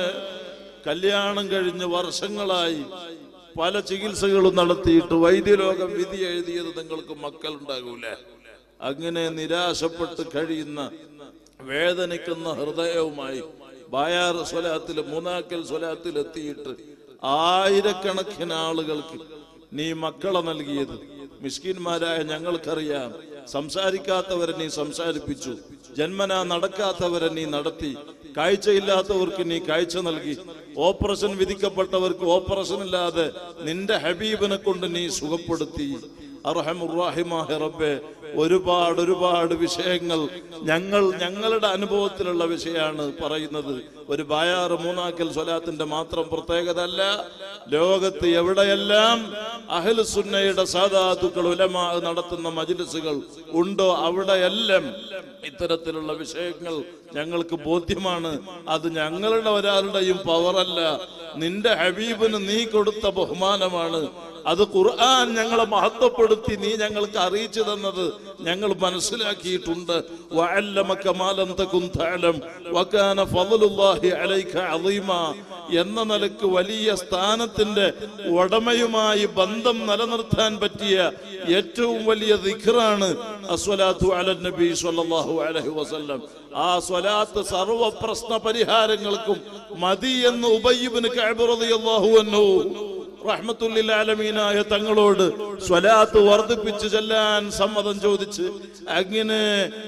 കല്യാണം കഴിഞ്ഞ് വർഷങ്ങളായി പല ചികിത്സകളും നടത്തിയിട്ട് വൈദ്യലോകം വിധി എഴുതിയത് നിങ്ങൾക്ക് മക്കൾ ഉണ്ടാകൂല. അങ്ങനെ നിരാശപ്പെട്ട് കഴിയുന്ന വേദനിക്കുന്ന ഹൃദയവുമായി ബായാർ സ്വലാത്തിൽ മൂന്നാക്കൽ സ്വലാത്തിൽ എത്തിയിട്ട് ആയിരക്കണക്കിന് ആളുകൾക്ക് നീ മക്കളെ നൽകിയത് മിസ്കിന്മാരായ ഞങ്ങൾക്കറിയാം. സംസാരിക്കാത്തവരെ നീ സംസാരിപ്പിച്ചു, ജന്മനാ നടക്കാത്തവരെ നീ നടത്തി, കാഴ്ചയില്ലാത്തവർക്ക് നീ കാഴ്ച നൽകി, ഓപ്പറേഷൻ വിധിക്കപ്പെട്ടവർക്ക് ഓപ്പറേഷൻ ഇല്ലാതെ നിന്റെ ഹബീബിനെ കൊണ്ട് നീ സുഖപ്പെടുത്തി. അർഹമുർറഹിമായ റബ്ബേ, ഒരുപാട് ഒരുപാട് വിഷയങ്ങൾ ഞങ്ങൾ ഞങ്ങളുടെ അനുഭവത്തിലുള്ള വിഷയമാണ് പറയുന്നത്. ഒരു ബായാറ് മൂന്നാക്കൽ സ്വലാത്തിന്റെ മാത്രം പ്രത്യേകത അല്ല. ലോകത്ത് എവിടെയെല്ലാം അഹ്ലു സുന്നയുടെ സാദാത്തുക്കൾ ഉലമാ നടത്തുന്ന മജ്ലിസുകൾ ഉണ്ടോ അവിടെയെല്ലാം ഇത്തരത്തിലുള്ള വിഷയങ്ങൾ ഞങ്ങൾക്ക് ബോധ്യമാണ്. അത് ഞങ്ങളുടെ ഒരാളുടെയും പവറല്ല, നിന്റെ ഹബീബിന് നീ കൊടുത്ത ബഹുമാനമാണ്. അത് ഖുർആൻ ഞങ്ങളെ മഹത്വപ്പെടുത്തി നീ ഞങ്ങൾക്ക് അറിയിച്ചു തന്നത് ഞങ്ങൾ മനസ്സിലാക്കിയിട്ടുണ്ട്. വഅല്ലമക മാ ലം തകുൻ തഅലം വകാന ഫളലുല്ലാഹി അലൈക അളീമാ എന്ന നിലക്ക് വലിയ സ്ഥാനത്തിന്റെ ഉടമയുമായി ബന്ധം നിലനിർത്താൻ പറ്റിയ ഏറ്റവും വലിയ ദിക്റാണ് അസ്സലാത്തു അലൻ നബി സ്വല്ലല്ലാഹു അലൈഹി വസല്ലം. ആ സ്വലാത്ത് സർവ പ്രശ്ന പരിഹാരങ്ങൾക്കും മതി എന്ന് ഉബയ്യ് ഇബ്നു കഅബ് റളിയല്ലാഹു അൻഹു റഹ്മത്തുല്ലിൽ ആലമീനായ തങ്ങളോട് സ്വലാത്ത് വർദ്ധിപ്പിച്ച് ചെല്ലാൻ സമ്മതം ചോദിച്ച് അങ്ങനെ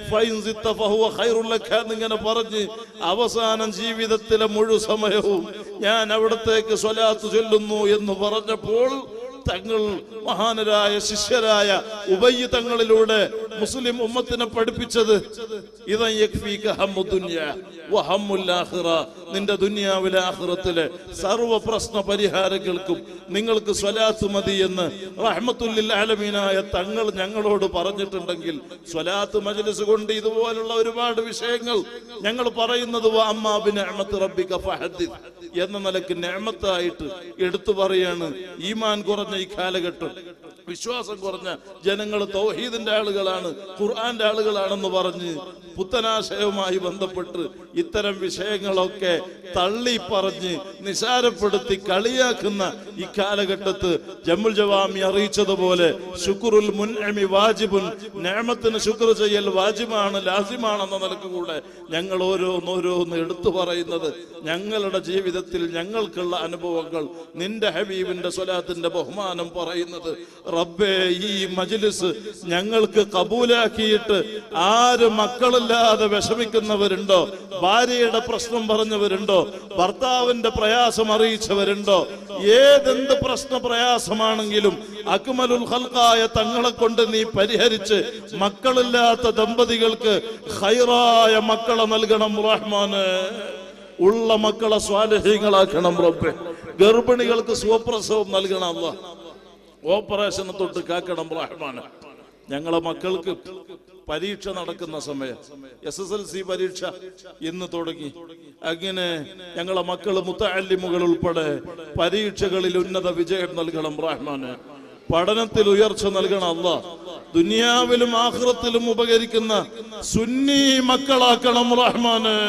ഇങ്ങനെ പറഞ്ഞ് അവസാനം ജീവിതത്തിലെ മുഴു സമയവും ഞാൻ അവിടത്തേക്ക് സ്വലാത്ത് ചൊല്ലുന്നു എന്ന് പറഞ്ഞപ്പോൾ തങ്ങൾ മഹാനരായ ശിഷ്യരായ ഉബയ്യ് തങ്ങളിലൂടെ മുസ്ലിം ഉമ്മത്തിനെ പഠിപ്പിച്ചത് ഇദൻ യക്ഫീക ഹമ്മു ദുനിയ വഹമ്മുൽ ആഖിറ, നിന്റെ ദുനിയാവിലെ ആഖിറത്തിലെ സർവ്വ പ്രശ്ന പരിഹാരങ്ങൾക്കും നിങ്ങൾക്ക് സ്വലാത്ത് മതി എന്ന് റഹ്മത്തുല്ലിൽ ആലമീനായ തങ്ങൾ ഞങ്ങളോട് പറഞ്ഞിട്ടുണ്ടെങ്കിൽ സ്വലാത്ത് മജ്ലിസ് കൊണ്ട് ഇതുപോലുള്ള ഒരുപാട് വിഷയങ്ങൾ ഞങ്ങൾ പറയുന്നത് വഅമ്മാ ബിനിഅമത്തി റബ്ബിക ഫഹദ്ദിസ് എന്ന നിലക്ക് നിഅമത്തായിട്ട് എടുത്തു പറയാണ്. ഈമാൻ കുറഞ്ഞ ഈ കാലഘട്ടം, വിശ്വാസം കുറഞ്ഞ ജനങ്ങൾ തൗഹീദിന്റെ ആളുകളാണ്, ഖുർആന്റെ ആളുകളാണെന്ന് പറഞ്ഞ് പുത്തനാശയവുമായി ബന്ധപ്പെട്ട് ഇത്തരം വിഷയങ്ങളൊക്കെ തള്ളി പറഞ്ഞ് നിസാരപ്പെടുത്തി കളിയാക്കുന്ന ഈ കാലഘട്ടത്ത് ജമ്മുൽ ജവാമി അറിയിച്ചതുപോലെ ശുക്റുൽ മുൻഅമി വാജിബുൻ, നിഅമത്തിന് ശുക്ർ ചെയ്യൽ വാജിബാണ്, ലാസിമാണെന്ന നിലക്ക് കൂടെ ഞങ്ങൾ ഓരോന്നോരോന്ന് എടുത്തു പറയുന്നത് ഞങ്ങളുടെ ജീവിതത്തിൽ ഞങ്ങൾക്കുള്ള അനുഭവങ്ങൾ, നിന്റെ ഹബീബിന്റെ സ്വലാത്തിന്റെ ബഹുമാനം പറയുന്നത്. റബ്ബേ, ഈ മജ്ലിസ് ഞങ്ങൾക്ക് കബൂലാക്കിയിട്ട് ആര് മക്കളില്ലാതെ വിഷമിക്കുന്നവരുണ്ടോ, ഭാര്യയുടെ പ്രശ്നം പറഞ്ഞവരുണ്ടോ, ഭർത്താവിന്റെ പ്രയാസം അറിയിച്ചവരുണ്ടോ, ഏതെന്ത് പ്രശ്ന പ്രയാസമാണെങ്കിലും അക്മലുൽ ഖൽഖായ തങ്ങളെ കൊണ്ട് നീ പരിഹരിച്ച് മക്കളില്ലാത്ത ദമ്പതികൾക്ക് ഖൈറായ മക്കളെ നൽകണം റഹ്മാന്. ഉള്ള മക്കളെ സ്വാലിഹീങ്ങളാക്കണം റബ്ബേ. ഗർഭിണികൾക്ക് സുഖപ്രസവം നൽകണം അല്ലാഹ്. ഓപ്പറേഷനെ തൊട്ട് കാക്കണം റഹ്മാന്. ഞങ്ങളെ മക്കൾക്ക് പരീക്ഷ നടക്കുന്ന സമയം, എസ് എസ് എൽ സി പരീക്ഷ ഇന്ന് തുടങ്ങി. അങ്ങനെ ഞങ്ങളെ മക്കള് മുത്തഅല്ലിമുകൾ ഉൾപ്പെടെ പരീക്ഷകളിൽ ഉന്നത വിജയം നൽകണം റഹ്മാന്. പഠനത്തിൽ ഉയർച്ച നൽകണം അല്ലാഹ്. ദുനിയാവിലും ആഖിറത്തിലും ഉപകരിക്കുന്ന സുന്നി മക്കളാക്കണം റഹ്മാന്.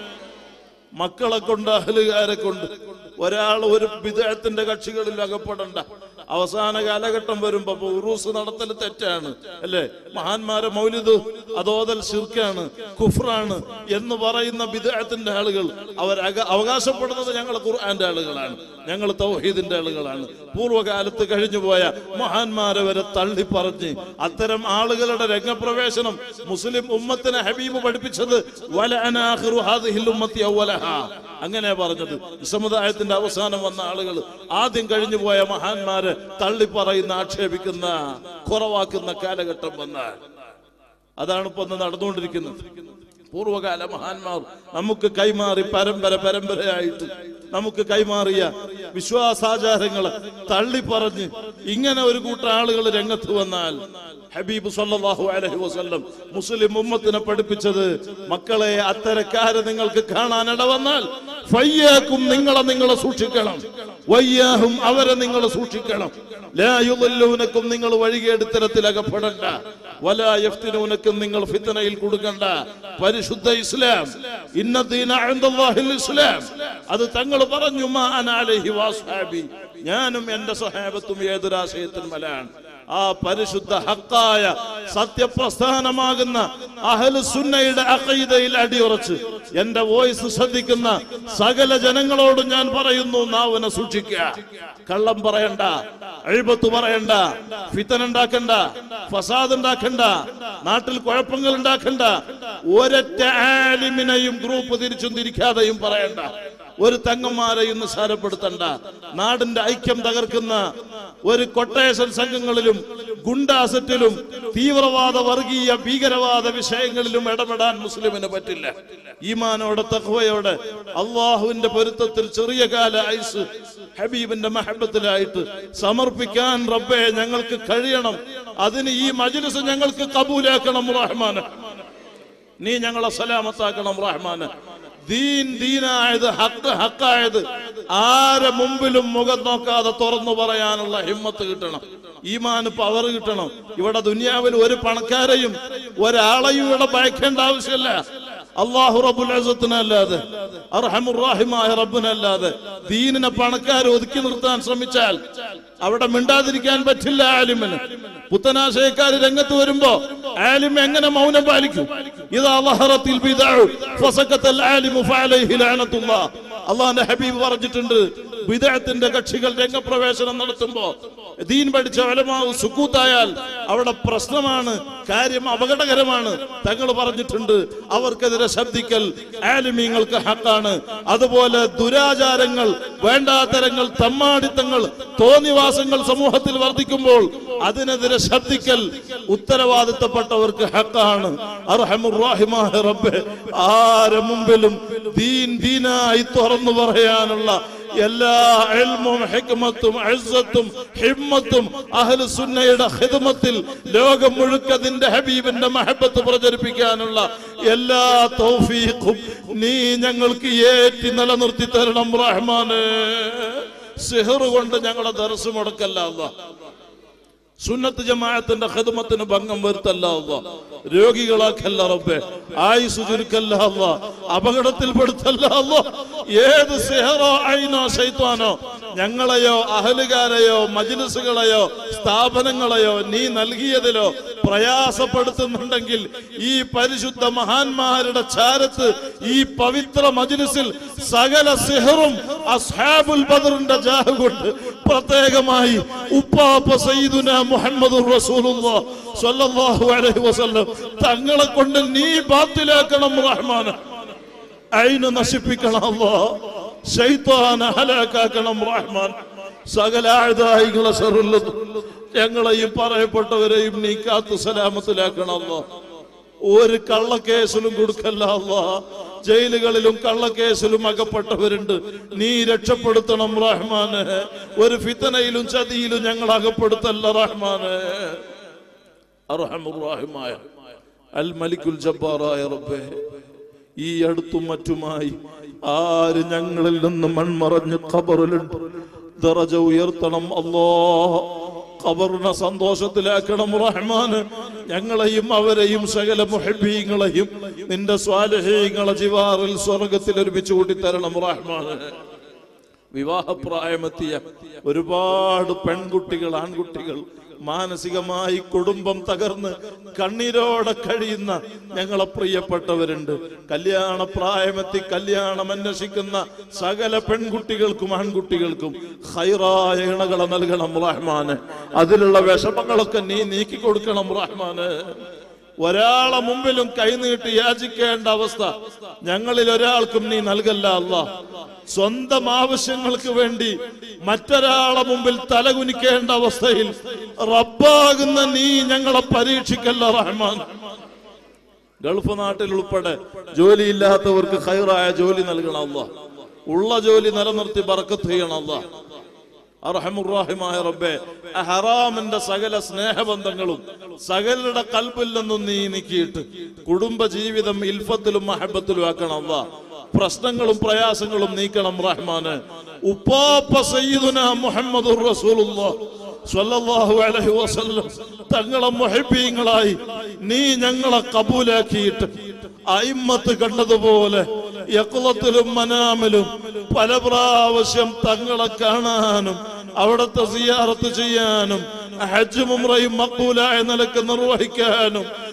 മക്കളെ കൊണ്ട് അഹ്ലുകാരെ കൊണ്ട് ഒരാൾ ഒരു ബിദ്അത്തിന്റെ കക്ഷികളിൽ അകപ്പെടണ്ട. അവസാന കാലഘട്ടം വരുമ്പോ ഉറൂസ് നടത്തൽ തെറ്റാണ് അല്ലേ, മഹാന്മാരെ മൗലിദ് അതോതൽ ശിർക്കാണ്, കുഫ്റാണ് എന്ന് പറയുന്ന ബിദ്അത്തിന്റെ ആളുകൾ അവർ അവകാശപ്പെടുന്നത് ഞങ്ങൾ ഖുർആന്റെ ആളുകളാണ്, ഞങ്ങൾ തൗഹീദിന്റെ ആളുകളാണ്. പൂർവ്വകാലത്ത് കഴിഞ്ഞുപോയ മഹാന്മാരെ വരെ തള്ളി പറഞ്ഞ് അത്തരം ആളുകളുടെ രംഗപ്രവേശനം മുസ്ലിം ഉമ്മത്തിനെ ഹബീബ് പഠിപ്പിച്ചത് വലഅനാഖിറു ഹാദിഹിൽ ഉമ്മത്തി അവലഹാ, അങ്ങനെ പറഞ്ഞത്. സമുദായത്തിന്റെ അവസാനം വന്ന ആളുകൾ ആദ്യം കഴിഞ്ഞു പോയ മഹാന്മാരെ തള്ളി പറയുന്ന, ആക്ഷേപിക്കുന്ന, കുറവാക്കുന്ന കാലഘട്ടം വന്നാൽ അതാണ് ഇപ്പൊ നടന്നുകൊണ്ടിരിക്കുന്നത്. പൂർവ്വകാല മഹാന്മാർ നമുക്ക് കൈമാറി പരമ്പര പരമ്പരയായിട്ട് നമുക്ക് കൈമാറിയ വിശ്വാസാചാരങ്ങളെ തള്ളിപ്പറഞ്ഞ് ഇങ്ങനെ ഒരു കൂട്ടം ആളുകൾ രംഗത്ത് വന്നാൽ ഹബീബ് സല്ലല്ലാഹു അലൈഹി വസല്ലം മുസ്ലിം ഉമ്മത്തിനെ പഠിപ്പിച്ചത്, മക്കളെ അത്തരക്കാരെ നിങ്ങൾക്ക് കാണാനിട വന്നാൽ ഫയ്യാക്കും, നിങ്ങളെ നിങ്ങളെ സൂക്ഷിക്കണം, വയ്യാഹും അവരെ നിങ്ങൾ സൂക്ഷിക്കണം, ലാ യുദല്ലൂനക്കും നിങ്ങൾ വഴികേടുത്തരത്തിൽ അകപ്പെടണ്ട, വലാ യഫ്തിനൂനക്കും നിങ്ങൾ ഫിത്നയിൽ കുടുങ്ങണ്ട. പരിശുദ്ധ ഇസ്ലാം, ഇന്ന ദീന ഇൻദല്ലാഹിൽ ഇസ്ലാം, അത് തങ്ങൾ പറഞ്ഞു മാ അന അലൈഹി വസ്ഹാബി, ഞാനും എന്റെ സ്വഹാബത്തും ഏതൊരാശയത്തിന്മേലാണ്. ആ പരിശുദ്ധ ഹക്കായ സത്യപ്രസ്ഥാനമാകുന്ന അഹ്ലു സുന്നയുടെ അഖീദയിൽ അടിയുറച്ച് എന്റെ വോയിസ് ശ്രദ്ധിക്കുന്ന സകല ജനങ്ങളോടും ഞാൻ പറയുന്നു, നാവിനെ സൂക്ഷിക്കുക. കള്ളം പറയണ്ട, അഴിബത്ത് പറയണ്ട, ഫിത്തന ഉണ്ടാക്കണ്ട, ഫസാദ് ഉണ്ടാക്കണ്ട, നാട്ടിൽ കുഴപ്പങ്ങൾ ഉണ്ടാക്കണ്ട. ഒരൊറ്റ ആലിമിനെയും ഗ്രൂപ്പ് തിരിച്ചും തിരിക്കാതെയും പറയണ്ട, ഒരു തങ്ങന്മാരെയും നിസ്സാരപ്പെടുത്തണ്ട. നാടിന്റെ ഐക്യം തകർക്കുന്ന ഒരു കൊട്ടേഷൻ സംഘങ്ങളിലും ഗുണ്ടാസറ്റിലും തീവ്രവാദ വർഗീയ ഭീകരവാദ വിഷയങ്ങളിലും ഇടപെടാൻ മുസ്ലിമിന് പറ്റില്ല. ഈമാനോടെ തഖ്വയോടെ അള്ളാഹുവിന്റെ പൊരുത്തത്തിൽ ചെറിയ കാല ആയുസ് ഹബീബിന്റെ മഹബത്തിലായിട്ട് സമർപ്പിക്കാൻ റബ്ബേ ഞങ്ങൾക്ക് കഴിയണം. അതിന് ഈ മജ്ലിസ് ഞങ്ങൾക്ക് കബൂലാക്കണം റഹ്മാന്. നീ ഞങ്ങളെ സലാമത്താക്കണം റഹ്മാന്. ദീൻ ദീനായത്, ഹക്ക് ഹക്കായത് ആരെ മുമ്പിലും മുഖം നോക്കാതെ തുറന്നു പറയാനുള്ള ഹിമ്മത്ത് കിട്ടണം, ഈമാന് പവർ കിട്ടണം. ഇവിടെ ദുനിയാവിൽ ഒരു പണക്കാരെയും ഒരാളെയും ഇവിടെ ഭയക്കേണ്ട ആവശ്യമില്ല. അല്ലാഹു റബ്ബുൽ ഇസ്സത്തിനല്ലാതെ, അർഹമുർ റഹീമായ റബ്ബിനല്ലാതെ ദീനിനെ പണക്കാർ ഒതുക്കി നിർത്താൻ ശ്രമിച്ചാൽ അവിടെ മിണ്ടാതിരിക്കാൻ പറ്റില്ല ആലിമിന്. പുത്തനാശയക്കാർ രംഗത്ത് വരുമ്പോ ആലിം എങ്ങനെ മൗനം പാലിക്കും? ഇദാ ലഹറത്തിൽ ബിദഅു ഫസകതൽ ആലിമു ഫഅലൈഹി ലഅനത്തുല്ലാഹ്. അല്ലാഹുവിന്റെ ഹബീബ് പറഞ്ഞിട്ടുണ്ട്, ബിദഅത്തിന്റെ കക്ഷികൾ രംഗപ്രവേശനം നടത്തുമ്പോ ദീൻ പഠിച്ച ഉലമാവ് സുക്കൂത്തായാൽ അവിടെ പ്രശ്നമാണ്, കാര്യം അപകടകരമാണ്. തങ്ങൾ പറഞ്ഞിട്ടുണ്ട്, അവർക്കെതിരെ ശബ്ദിക്കൽ ആലിമീങ്ങൾക്ക് ഹക്കാണ്. അതുപോലെ ദുരാചാരങ്ങൾ, വേണ്ടാത്തരങ്ങൾ, തമ്മാടിത്തങ്ങൾ, തോന്നിവാസങ്ങൾ സമൂഹത്തിൽ വർദ്ധിക്കുമ്പോൾ അതിനെതിരെ ശബ്ദിക്കൽ ഉത്തരവാദിത്തപ്പെട്ടവർക്ക് ഹക്കാണ്. അർഹമുർ റഹീമായ റബ്ബേ, ആരെ മുമ്പിലും ദീൻ ദീനായി തുറന്നു പറയാനുള്ള എല്ലാ ഇൽമും ഹിക്മത്തും ഇസ്സത്തും ഹിമ്മത്തും അഹ്ലു സുന്നയുടെ ഖിദ്മത്തിൽ ലോകം മുഴുക്കതിന്റെ ഹബീബിന്റെ മഹബത്ത് പ്രചരിപ്പിക്കാനുള്ള എല്ലാ തൗഫീഖും നീ ഞങ്ങൾക്ക് ഏറ്റി നിലനിർത്തി തരണം റഹ്മാനേ. സിഹർ കൊണ്ട് ഞങ്ങളെ ദർസ് മുടക്കല്ല അല്ലാഹ്. സുന്നത്ത് ജമാഅത്തിന്റെ ഖിദ്മത്തിന് ഭംഗം വരുത്തല്ല അല്ലാഹ്. രോഗികളാക്കല്ല റബ്ബേ, ആയുസ് ചുരുക്കല്ല അല്ലാഹ്, അപകടത്തിൽപ്പെടുത്തല്ല അല്ലാഹ്. ഏത് സിഹറോ ഐനോ ശൈത്വാനോ ഞങ്ങളെയോ അഹലുകാരെയോ മജ്ലിസുകളെയോ സ്ഥാപനങ്ങളെയോ നീ നൽകിയതിലോ പ്രയാസപ്പെടുത്തുന്നുണ്ടെങ്കിൽ ഈ പരിശുദ്ധ മഹാന്മാരുടെ ചാരത്ത് ഈ പവിത്ര മജ്ലിസിൽ സകല സിഹറും അസ്ഹാബുൽ ബദറിന്റെ ജാഹ് കൊണ്ട് പ്രത്യേകമായി ഉപ്പാപ്പ സയ്യിദുനാ മുഹമ്മദുർ റസൂലുള്ളാഹി സ്വല്ലല്ലാഹു അലൈഹി വസല്ലം തങ്ങളെ കൊണ്ട് നീ ബാത്തിലാക്കണം റഹ്മാനെ. ഐന് നശിപ്പിക്കണം അല്ലാഹ്, ശൈത്താനെ ഹലാക്കാക്കണം റഹ്മാൻ. സകല അഅദായികളെ ശർറിൽ ഞങ്ങളെയും പറയപ്പെട്ടവരെയും നീ കാത്തു സലാമത്തിലാക്കണം അല്ലാഹ്. ഒരു കള്ളക്കേസിലും കൊടുക്കല്ല അല്ലാഹ്. ജയിലുകളിലും കള്ളക്കേസിലും അകപ്പെട്ടവരുണ്ട്, നീ രക്ഷപ്പെടുത്തണം റഹ്മാനെ. ഒരു ഫിത്തനയിലും ചതിയിലും ഞങ്ങൾ അകപ്പെടുത്തല്ല റഹ്മാനെ. അർഹമുർ റഹീമായ അൽ മലിക്കുൽ ജബ്ബാറായ റബ്ബേ, ഈ അടുത്തും മറ്റുമായി ആര് ഞങ്ങളിൽ നിന്ന് മൺമറഞ്ഞ് ഖബറിലുണ്ട്, ദറജ ഉയർത്തണം അല്ലാഹ്. ഖബറിനെ സന്തോഷത്തിലാക്കണം റഹ്മാന്. ഞങ്ങളെയും അവരെയും സകല മുഹബ്ബീങ്ങളെയും നിന്റെ സ്വാലിഹീങ്ങളെ ജിവാറിൽ സ്വർഗത്തിൽ ഒരുമിച്ച് കൂട്ടിത്തരണം റഹ്മാന്. വിവാഹപ്രായമെത്തിയ ഒരുപാട് പെൺകുട്ടികൾ, ആൺകുട്ടികൾ, മാനസികമായി കുടുംബം തകർന്ന് കണ്ണീരോടെ കഴിയുന്ന ഞങ്ങളെ പ്രിയപ്പെട്ടവരുണ്ട്. കല്യാണ പ്രായമെത്തി കല്യാണം അന്വേഷിക്കുന്ന സകല പെൺകുട്ടികൾക്കും ആൺകുട്ടികൾക്കും ഖൈറായ ഇണകളെ നൽകണം റഹ്മാന്. അതിലുള്ള വിഷമങ്ങളൊക്കെ നീ നീക്കി കൊടുക്കണം റഹ്മാന്. ഒരാളെ മുമ്പിലും കൈനീട്ടി യാചിക്കേണ്ട അവസ്ഥ ഞങ്ങളിൽ ഒരാൾക്കും നീ നൽകല്ല അല്ലാഹ്. സ്വന്തം ആവശ്യങ്ങൾക്ക് വേണ്ടി മറ്റൊരാളെ മുമ്പിൽ തലകുനിക്കേണ്ട അവസ്ഥയിൽ റബ്ബാകുന്ന നീ ഞങ്ങളെ പരീക്ഷിക്കല്ല റഹ്മാൻ. ഗൾഫ് നാട്ടിൽ ഉൾപ്പെടെ ജോലിയില്ലാത്തവർക്ക് ഖൈറായ ജോലി നൽകണം അല്ലാഹ്. ഉള്ള ജോലി നിലനിർത്തി ബർക്കത്ത് ചെയ്യണം അല്ലാഹ്. അർഹമുർ റഹീമായ റബ്ബേ, ഹറാമിന്റെ സകല സ്നേഹബന്ധങ്ങളും സകലരുടെ കൽബിൽ നിന്നും നീ നീക്കിയിട്ട് കുടുംബ ജീവിതം ഇൽഫത്തിലും മഹബത്തിലും ആക്കണം അല്ലാഹ്. പ്രശ്നങ്ങളും പ്രയാസങ്ങളും നീക്കണം റഹ്മാന്. ഉപ്പാപ്പ സയ്യിദുനാ മുഹമ്മദുർ റസൂലുള്ളാഹി സ്വല്ലല്ലാഹു അലൈഹി വസല്ലം തങ്ങളെ മുഹബ്ബീങ്ങളായി നീ ഞങ്ങളെ കബൂലാക്കിയിട്ട് അയിമ്മത്ത് കണ്ടതുപോലെ യഖ്ലത്തിലും മനാമിലും പല പ്രാവശ്യം തങ്ങളെ കാണാനും അവിടുത്തെ സിയാറത്ത് ചെയ്യാനും ഹജ്ജും ഉംറയും മഖ്ബൂലായ നിലക്ക് നിർവഹിക്കാനും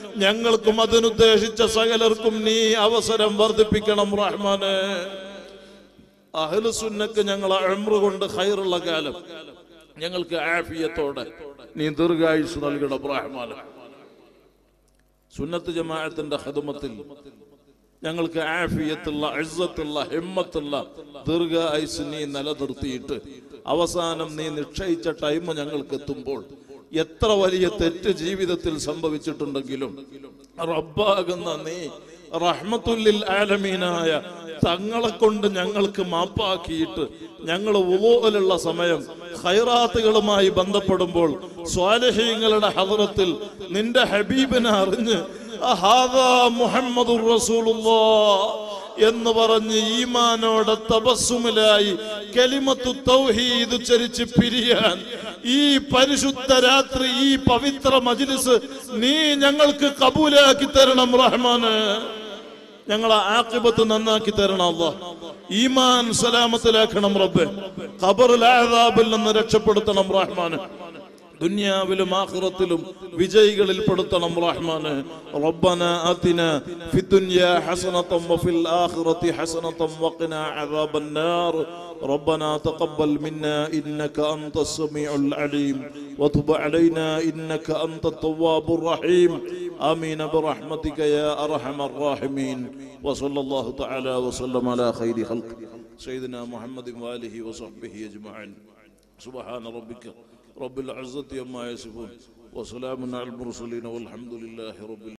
ഞങ്ങൾക്കും അതിനുദ്ദേശിച്ച സകലർക്കും നീ അവസരം വർദ്ധിപ്പിക്കണം റഹ്മാനെ. അഹ്ലുസുന്നക്ക് ഞങ്ങൾ ഉംറ കൊണ്ട് ഖൈറുള്ള കാലം ഞങ്ങൾക്ക് ആഫിയത്തോടെ നീ ദീർഘായുസ് നൽകണം റഹ്മാനെ. സുന്നത്ത് ജമാഅത്തിന്റെ ഖിദ്മത്തിൽ ഞങ്ങൾക്ക് ആഫിയത്തുള്ള ഇസ്സത്തുള്ള ഹിമ്മത്തുള്ള ദീർഘായുസ് നീ നിലനിർത്തിയിട്ട് അവസാനം നീ നിശ്ചയിച്ച ടൈം ഞങ്ങൾക്ക് എത്തുമ്പോൾ എത്ര വലിയ തെറ്റ് ജീവിതത്തിൽ സംഭവിച്ചിട്ടുണ്ടെങ്കിലും റബ്ബാകുന്ന നീ റഹ്മത്തുല്ലിൽ ആലമീനായ തങ്ങളെ കൊണ്ട് ഞങ്ങൾക്ക് മാപ്പാക്കിയിട്ട് ഞങ്ങൾ വുളൂഅലുള്ള സമയം ഖൈറാത്തുകളുമായി ബന്ധപ്പെടുമ്പോൾ സ്വാലിഹീങ്ങളുടെ ഹദ്റത്തിൽ നിന്റെ ഹബീബിനെ അറിഞ്ഞ് ഹാദാ മുഹമ്മദുർ റസൂലുള്ളാഹ് എന്ന് പറഞ്ഞ് ഈമാനോടെ തബസ്സുമിലായി കലിമത്തു തൗഹീദ് ഉച്ചരിച്ച് പിരിയാൻ ഈ പരിശുദ്ധ രാത്രി ഈ പവിത്ര മജ്ലിസ് നീ ഞങ്ങൾക്ക് കബൂലാക്കി തരണം റഹ്മാനെ. ഞങ്ങളെ ആഖിബത്ത് നന്നാക്കി തരണം അല്ലാഹ്. ഈമാൻ സലാമത്തിലാക്കണം റബ്ബേ. ഖബറുൽ അദാബിൽ നിന്ന് രക്ഷപ്പെടുത്തണം റഹ്മാനെ. ദുനിയാവിലും ആഖിറത്തിലും വിജയികളിൽ പെടുത്തണം റഹ്മാനെ. റബ്ബന ആതിന ഫിദ്ദുനിയാ ഹസനതൻ വഫിൽ ആഖിറതി ഹസനതൻ വഖിനാ അദാബന്നാർ. ربنا تقبل منا إنك أنت السميع العليم وتب علينا إنك أنت التواب الرحيم. آمين برحمتك يا أرحم الراحمين. وصلى الله تعالى وسلم على خير خلق سيدنا محمد وآله وصحبه أجمعين. سبحان ربك رب العزة عما يصفون وسلام على المرسلين والحمد لله رب العالمين.